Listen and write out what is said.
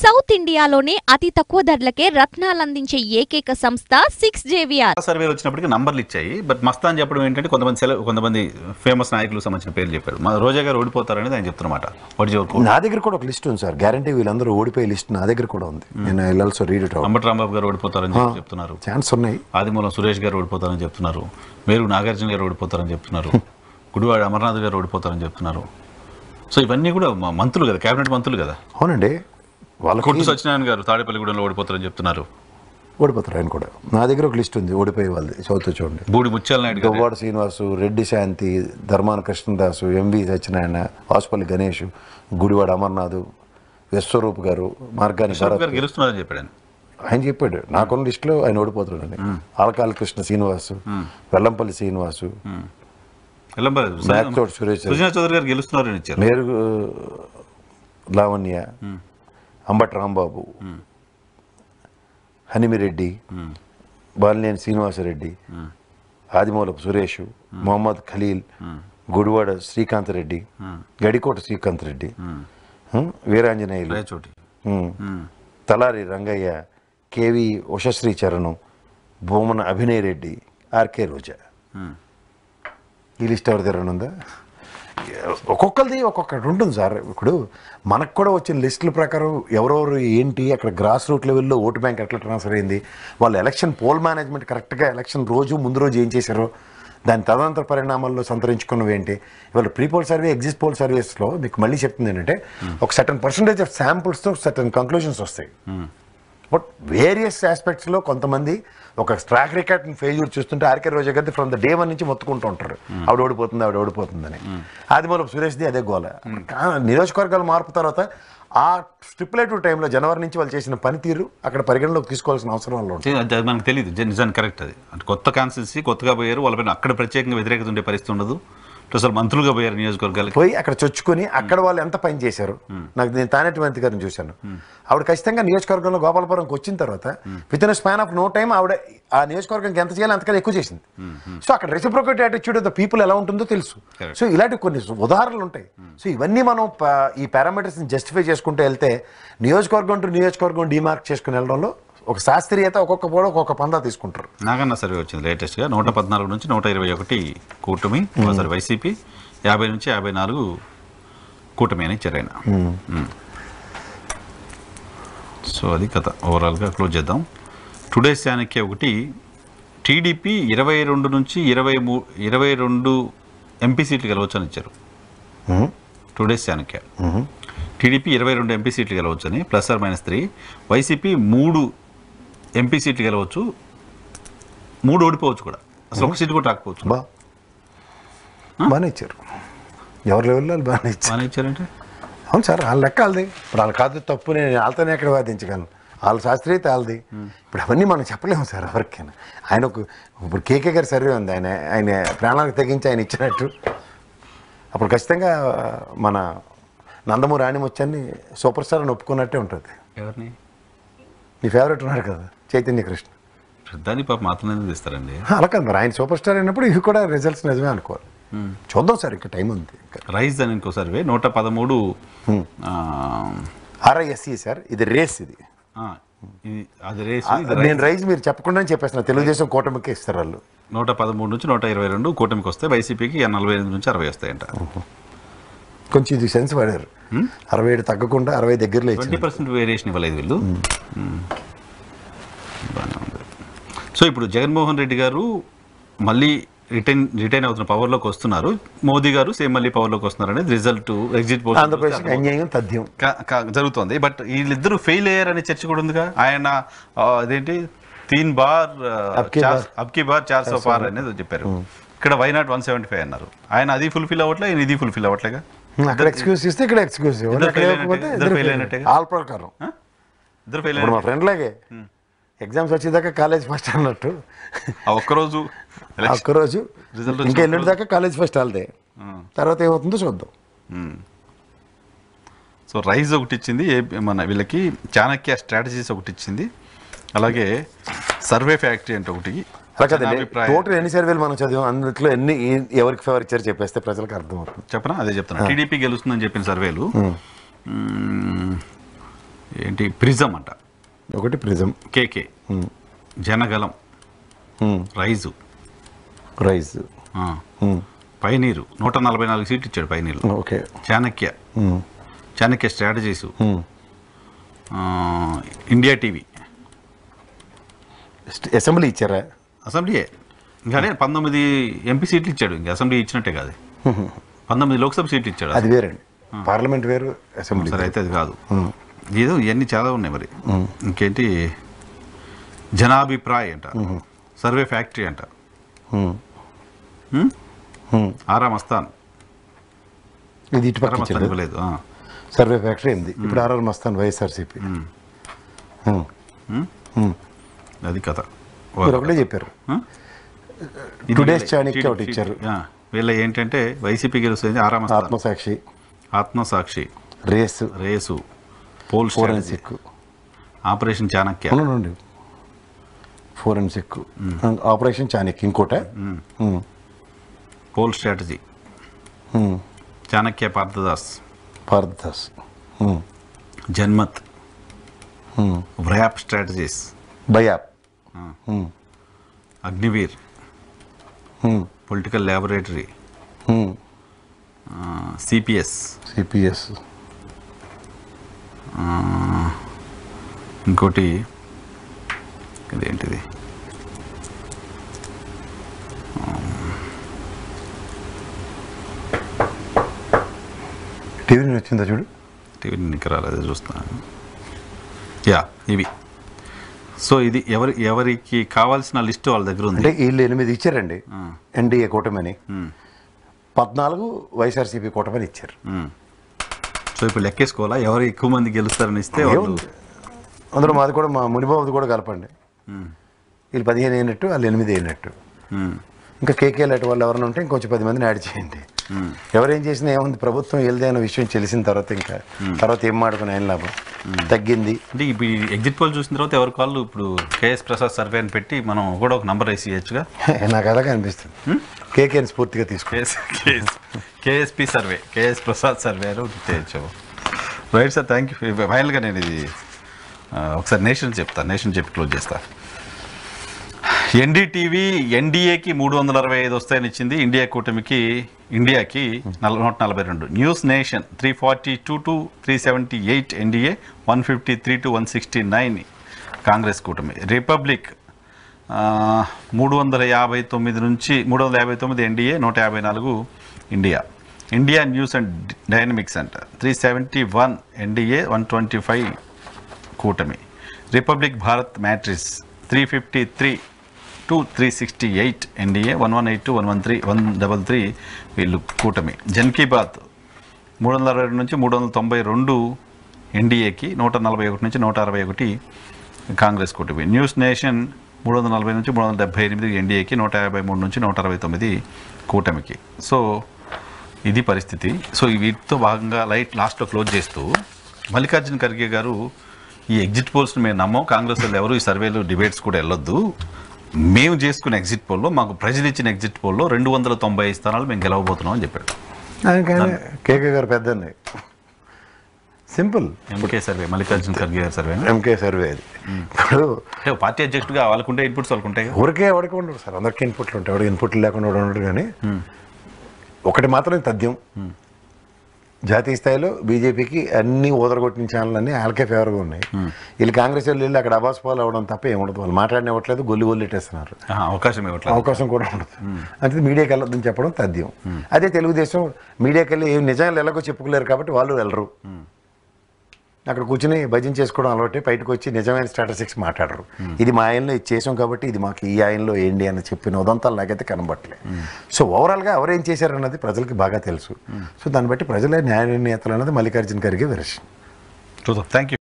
South ఇండియాలోనే అతి తక్కువ ధరలకే రత్నాలందించే ఏకైక సంస్థ 6JVR. సర్వేలు వచ్చినప్పటికీ నంబర్లు ఇచ్చాయి. బట్ మస్తాన్ చెప్పడం ఏంటంటే కొంతమంది ఫేమస్ నాయకులకు సంబంధించిన పేర్లు చెప్పారు. మా రోజా గారు ఓడిపోతారనేది ఆయన చెప్తున్నమాట. నా దగ్గర కూడా ఒక లిస్ట్ ఉంది సార్, గ్యారంటీ వీళ్ళందరూ ఓడిపోయే లిస్ట్ నా దగ్గర కూడా ఉంది. నేను also read it out. Ambati Rambabu గారు ఓడిపోతారని చెప్తున్నారు. ఛాన్స్ ఉన్నాయి. ఆదిమూలం సురేష్ గారు ఓడిపోతారని చెప్తున్నారు. మేరు నాగార్జున గారు ఓడిపోతారని చెప్తున్నారు. గుడివాడ అమర్నాథ్ గారు ఓడిపోతారని చెప్తున్నారు. సో ఇవన్నీ కూడా మంత్రులు కదా, కేబినెట్ మంత్రులు కదా. అవునండి. కొట్టు సత్యనారాయణ గారు తాడేపల్లిగూడెంలో ఓడిపోతారని చెప్తున్నారు. ఓడిపోతారు ఆయన కూడా. నా దగ్గర ఒక లిస్ట్ ఉంది ఓడిపోయే వాళ్ళది, చదువుతూ చూడండి. బూడి ముత్యాల నాయుడు, దువ్వాడ శ్రీనివాసు, రెడ్డి శాంతి, ధర్మాన కృష్ణదాసు, ఎంవి సత్యనారాయణ, వాసుపల్లి గణేష్, గుడివాడ అమర్నాథ్, విశ్వరూప్ గారు, మార్గాని గెలుస్తున్నారని చెప్పాడు ఆయన చెప్పాడు. నాకున్న లిస్టులో ఆయన ఓడిపోతున్నాడని. ఆలకాల కృష్ణ శ్రీనివాసు, వెల్లంపల్లి శ్రీనివాసు, సుజనా చౌదరి గారు గెలుస్తున్నారని ఇచ్చారు. Meru Lavanya, Ambati Rambabu, Hanimireddy, Balineni Srinivasa Reddy, Adimulapu Suresh, Mohammad Khalil, Gudivada Srikanth Reddy, Gadikota Srikanth Reddy, Veeranjaneyulu, Talari Rangaiah, K V Ushashri Charanam, Bommana Abhinay Reddy, R K Roja. ఈ లిస్ట్ ఎవరి దగ్గర ఉందా? ఒక్కొక్కరిది ఒక్కొక్కటి ఉంటుంది సార్. ఇప్పుడు మనకు కూడా వచ్చిన లిస్టుల ప్రకారం ఎవరెవరు ఏంటి, అక్కడ గ్రాస్ రూట్ లెవెల్లో ఓటు బ్యాంక్ ఎట్లా ట్రాన్స్ఫర్ అయింది, వాళ్ళు ఎలక్షన్ పోల్ మేనేజ్మెంట్ కరెక్ట్గా ఎలక్షన్ ముందు రోజు ఏం చేశారో, దాని తదనంతర పరిణామాల్లో సంతరించుకున్నవి ఏంటి. ఇవాళ pre poll survey, exit poll సర్వేస్లో మీకు మళ్ళీ చెప్తుంది ఏంటంటే ఒక సర్టన్ పర్సంటేజ్ ఆఫ్ శాంపుల్స్తో సర్టన్ కంక్లూజన్స్ వస్తాయి. బట్ వేరియస్ ఆస్పెక్ట్స్లో కొంతమంది ఒక ట్రాక్ రికార్డ్ని ఫెయిల్యూర్ చూస్తుంటే ఆర్కే రోజా గారి ఫ్రమ్ ద డే 1 నుంచి మొత్తుకుంటూ ఉంటారు, ఆవిడ ఓడిపోతుందని. ఆదిమూలపు సురేష్ది అదే గోల. నియోజకవర్గాల మార్పు తర్వాత ఆ స్టిపులేటివ్ టైంలో జనవరి నుంచి వాళ్ళు చేసిన పనితీరు అక్కడ పరిగణలోకి తీసుకోవాల్సిన అవసరం వల్ల ఉంటుంది. అది మనకు తెలియదు, నిజానికి కరెక్ట్. అది అంటే కొత్త కాన్స్టిట్యూన్సీ, కొత్తగా పోయారు, వాళ్ళపైన అక్కడ ప్రత్యేకంగా వ్యతిరేకత ఉండే పరిస్థితి ఉండదు. అసలు మంత్రులుగా పోయారు నియోజకవర్గాలకు పోయి అక్కడ చొచ్చుకొని అక్కడ వాళ్ళు ఎంత పని చేశారు. నేను తానేటి మంత్రి గారిని చూశాను. ఆవిడ ఖచ్చితంగా నియోజకవర్గంలో గోపాలపురంకి వచ్చిన తర్వాత with in span of no time ఆవిడ ఆ నియోజకవర్గానికి ఎంత చేయాలో అంతకన్నా ఎక్కువ చేసింది. సో అక్కడ reciprocate attitude of the people ఎలా ఉంటుందో తెలుసు. సో ఇలాంటి కొన్ని ఉదాహరణలు ఉంటాయి. సో ఇవన్నీ మనం ఈ పారామీటర్స్ని జస్టిఫై చేసుకుంటూ వెళ్తే నియోజకవర్గం టు నియోజకవర్గం డిమార్క్ చేసుకుని వెళ్ళడంలో ఒక శాస్త్రీయత ఒక్కొక్క పందా తీసుకుంటారు. నాగన్న సర్వే వచ్చింది లేటెస్ట్గా. 114 నుంచి 121 కూటమి, వైసీపీ, 50 నుంచి 54 కూటమి అని ఇచ్చారు ఆయన. సో అది కథ. ఓవరాల్గా క్లోజ్ చేద్దాం. టుడే చాణక్య ఒకటి, టీడీపీ 22 నుంచి 22 ఎంపీ సీట్లు గెలవచ్చు అని ఇచ్చారు. టుడే చాణక్య టీడీపీ 22 ఎంపీ సీట్లు గెలవచ్చు అని, +or-3. వైసీపీ 3 ఎంపీ సీట్లు గెలవచ్చు, 3 ఓడిపోవచ్చు కూడా, అసలు ఒక సీటు కూడా రాకపోవచ్చు. బాగానే ఇచ్చారు. ఎవరి లెవెల్లో బాగానే ఇచ్చారంటే అవును సార్, వాళ్ళ లెక్క వాళ్ళది. ఇప్పుడు వాళ్ళ కాదు తప్పు, నేను వాళ్ళతోనే ఎక్కడ వాదించగలను. వాళ్ళ శాస్త్రీయత వాళ్ళది. ఇప్పుడు అవన్నీ మనం చెప్పలేము సార్ ఎవరికైనా. ఆయన ఇప్పుడు కేకే గారి సర్వే ఉంది, ఆయన ప్రాణాలకు తెగించి ఆయన ఇచ్చినట్టు. అప్పుడు ఖచ్చితంగా మన నందమూరి రాణిముత్యాన్ని సూపర్ స్టార్ అని ఒప్పుకున్నట్టే ఉంటుంది. ఎవరిని? నీ ఫేవరెట్ ఉన్నారు కదా, చైతన్య కృష్ణ. దాన్ని పాప మాత్రం తీస్తారండి. అలా కాదు మరి, ఆయన సూపర్ స్టార్ అయినప్పుడు ఇవి కూడా రిజల్ట్స్ నిజమే అనుకోవాలి. చూద్దాం సార్, ఇంకా టైం ఉంది. రైజ్ అని ఇంకో సర్వే 113 RISE సార్, ఇది రేస్. అది రేస్. నేను రైజ్ మీరు చెప్పకుండా చెప్పేస్తున్నా, తెలుగుదేశం కూటమికి ఇస్తారు వాళ్ళు. 113 నుంచి 122 కూటమికి వస్తాయి, వైసీపీకి 48 నుంచి 60 వస్తాయంట. కొంచెం ఇది సెన్స్ పడారు. 67 తగ్గకుండా 60 దగ్గరలో 20% వేరియేషన్ ఇవ్వలేదు వీళ్ళు. సో ఇప్పుడు జగన్మోహన్ రెడ్డి గారు మళ్ళీ రిటైన్ అవుతున్న పవర్లోకి వస్తున్నారు, మోదీ గారు సేమ్ మళ్ళీ పవర్లోకి వస్తున్నారు అనేది రిజల్ట్ ఎగ్జిట్ పోల్ జరుగుతుంది. బట్ వీళ్ళిద్దరూ ఫెయిల్ అయ్యారనే చర్చ కూడా ఉందిగా. ఆయన అదేంటి 3 బార్ అబ్కి బార్ 400 పార్ అనేది చెప్పారు. ఇక్కడ వై నాట్ 175 అన్నారు. ఆయన అది ఫుల్ఫిల్ అవ్వట్లే, ఈయన ఇది ఫుల్ఫిల్ అవ్వట్లేగా. అక్కడ ఎక్స్క్యూజ్ ఇస్తే ఇక్కడ ఎక్స్క్యూజ్ ఆల్ ప్రకారం ఇద్దరు ఫెయిల్. మా ఫ్రెండ్ లాగే ఎగ్జామ్స్ వచ్చేదాకా కాలేజ్ ఫస్ట్ అన్నట్టు, ఒక్కరోజు రిజల్ట్ ఇంకా ఎల్లుండి దాకా కాలేజ్ ఫస్ట్ వాళ్ళదే, తర్వాత ఏమవుతుందో చూద్దాం. సో రైజ్ ఒకటి ఇచ్చింది మన వీళ్ళకి, చాణక్య స్ట్రాటజీస్ ఒకటి ఇచ్చింది, అలాగే సర్వే ఫ్యాక్టరీ అంటే ఒకటి. అలా కదండి, టోటల్ ఎన్ని సర్వేలు మనం చదివాం, అందులో ఎన్ని ఎవరికి ఫేవర్ ఇచ్చారు చెప్పేస్తే ప్రజలకు అర్థమవుతుంది. చెప్పనా? అదే చెప్తున్నా. టీడీపీ గెలుస్తుందని చెప్పిన సర్వేలు ఏంటి ప్రిజం అంట, ఒకటి prism, K K, Janagalam, rise, rise, pioneer 144 సీట్లు ఇచ్చాడు pioneer. Okay. Chanakya strategies, India TV. Assembly ఇచ్చారా? అసెంబ్లీయే ఇంకానే 19 ఎంపీ సీట్లు ఇచ్చాడు. ఇంకా అసెంబ్లీ ఇచ్చినట్టే కాదు, 19 లోక్సభ సీట్లు ఇచ్చాడు. అది వేరండి, పార్లమెంట్ వేరు, అసెంబ్లీ. సరే అయితే అది కాదు, ఏదో ఇవన్నీ చాలా ఉన్నాయి. మరి ఇంకేంటి జనాభిప్రాయ్ అంట, సర్వే ఫ్యాక్టరీ అంట, ఆరామ్ అస్థాన్ ఇది ఇటు ఇవ్వలేదు, సర్వే ఫ్యాక్టరీ ఉంది. ఇప్పుడు ఆర్ఆర్ మస్తాన్ వైఎస్ఆర్సీపీ. అది కథ. మీరు ఒకటే చెప్పారు. టుడేస్ చాణక్య ఒకటి ఇచ్చారు. వీళ్ళ ఏంటంటే వైసీపీ గెలుస్తుంది, ఆరామ్ అస్థాన్, Atmasakshi, Atmasakshi, race, forensic, operation Chanakya, forensic, operation Chanakya, ఇంకోట పోల్ స్ట్రాటజీ, చాణక్య పార్థదాస్, జన్మత్, వ్రయాప్ స్ట్రాటజీస్, బయాప్, అగ్నివీర్, పొలిటికల్ ల్యాబొరేటరీ, సిపిఎస్, ఇంకోటి ఇదేంటిది టీవీ వచ్చిందా చూడు, టీవీ నీకు రాలేదు, చూస్తున్నాను. ఇవి. సో ఇది ఎవరికి కావాల్సిన లిస్టు వాళ్ళ దగ్గర ఉంది. అంటే వీళ్ళు 8 ఇచ్చారండి ఎన్డీఏ కూటమిని, 14 వైఎస్ఆర్సీపీ కూటమిని ఇచ్చారు. సో ఇప్పుడు లెక్కేసుకోవాలా ఎవరు ఎక్కువ మంది గెలుస్తారని ఇస్తే అందులో మాది కూడా, మా మునిబాబుది కూడా కలపండి. వీళ్ళు 15 అయినట్టు, వాళ్ళు 8 అయినట్టు. ఇంకా కేకే లాంటి వాళ్ళు ఎవరైనా ఉంటే ఇంకొంచెం 10 మందిని యాడ్ చేయండి. ఎవరేం చేసినా ఏముంది, ప్రభుత్వం వెళ్దే అన్న విషయం తెలిసిన తర్వాత ఇంకా తర్వాత ఏం మాడుకుని ఆయన లాభం, తగ్గింది. అంటే ఇప్పుడు ఎగ్జిట్ పోల్ చూసిన తర్వాత ఎవరికి వాళ్ళు ఇప్పుడు కేఎస్ ప్రసాద్ సర్వే అని పెట్టి మనం కూడా ఒక నంబర్ వేసి ఇవ్వచ్చుగా. నాకు అలాగే అనిపిస్తుంది. కేకేని స్ఫూర్తిగా తీసుకో, K S P survey, K S Prasad survey అని చేయొచ్చు. Right sir, thank you. ఫైనల్గా నేను ఇది ఒకసారి నేషన్ చెప్తాను, నేషన్ చెప్పి క్లోజ్ చేస్తాను. ఎన్డీటీవీ ఎన్డీఏకి 365 వస్తాయని ఇచ్చింది, ఇండియాకి 142. News Nation 342 to 378 NDA, 153 to 169 Congress కూటమి. రిపబ్లిక్ 359 నుంచి 359 NDA, 154 India News and Dynamics అంట 371 ఎన్డీఏ, 125 కూటమి. Republic Bharat Matrix 353 to 368 NDA, 118 to 113 వీళ్ళు కూటమి. జన్ కీ బాత్ 362 నుంచి 392 ఎన్డీఏకి, 141 నుంచి 161 కాంగ్రెస్ కూటమి. న్యూస్ నేషన్ 340 నుంచి 378 ఎన్డీఏకి, 153 నుంచి 169 కూటమికి. సో ఇది పరిస్థితి. సో వీటితో భాగంగా లాస్ట్లో క్లోజ్ చేస్తూ మల్లికార్జున ఖర్గే గారు ఈ ఎగ్జిట్ పోల్స్ని మేము నమ్మం, కాంగ్రెస్ వాళ్ళు ఎవరు ఈ సర్వేలు డిబేట్స్ కూడా వెళ్ళొద్దు, మేము చేసుకున్న ఎగ్జిట్ పోల్లో, మాకు ప్రజలు ఇచ్చిన ఎగ్జిట్ పోల్లో 295 స్థానాలు మేము గెలవబోతున్నాం అని చెప్పాడు. కేకే గారు పెద్ద simple M K survey, Mallikarjuna Kharge గారి సర్వే, ఎంకే సర్వే. అది ఇప్పుడు పార్టీ అధ్యక్షుడిగా వాళ్ళకుంటే ఇన్పుట్స్ వాళ్ళకుంటాయి, ఎవరికి ఉండరు సార్, అందరికీ ఇన్పుట్లు ఉంటాయి, ఎవరికి ఇన్పుట్లు లేకుండా ఉండరు. కానీ ఒకటి మాత్రం తథ్యం, జాతీయ స్థాయిలో బీజేపీకి అన్ని ఓదరగొట్టిన ఛానల్ అన్నీ వాళ్ళకే ఫేవర్గా ఉన్నాయి. వీళ్ళు కాంగ్రెస్ వాళ్ళు వెళ్ళి అక్కడ అబాస్ పాలు అవ్వడం తప్ప ఏముండదు, వాళ్ళు మాట్లాడినివ్వట్లేదు, గొల్లిట్టేస్తున్నారు, అవకాశం కూడా ఉండదు. అంటే మీడియాకి వెళ్ళొద్దని చెప్పడం తథ్యం. అదే తెలుగుదేశం మీడియాకి వెళ్ళి ఏం నిజాలు ఎలాగో చెప్పుకోలేరు కాబట్టి వాళ్ళు వెళ్ళరు, అక్కడ కూర్చుని భజన చేసుకోవడం అలవాటే, బయటకు వచ్చి నిజమైన స్ట్రాటజిక్స్ మాట్లాడరు. ఇది మా ఆయనలో ఇది చేసాం కాబట్టి ఇది మాకు ఈ ఆయనలో ఏంటి అని చెప్పిన ఉదంతాలు నాకైతే కనబట్టలేదు. సో ఓవరాల్గా ఎవరేం చేశారన్నది ప్రజలకి బాగా తెలుసు. సో దాన్ని బట్టి ప్రజలే న్యాయ నిర్ణేతలు అన్నది Mallikarjuna Kharge version. Thank you.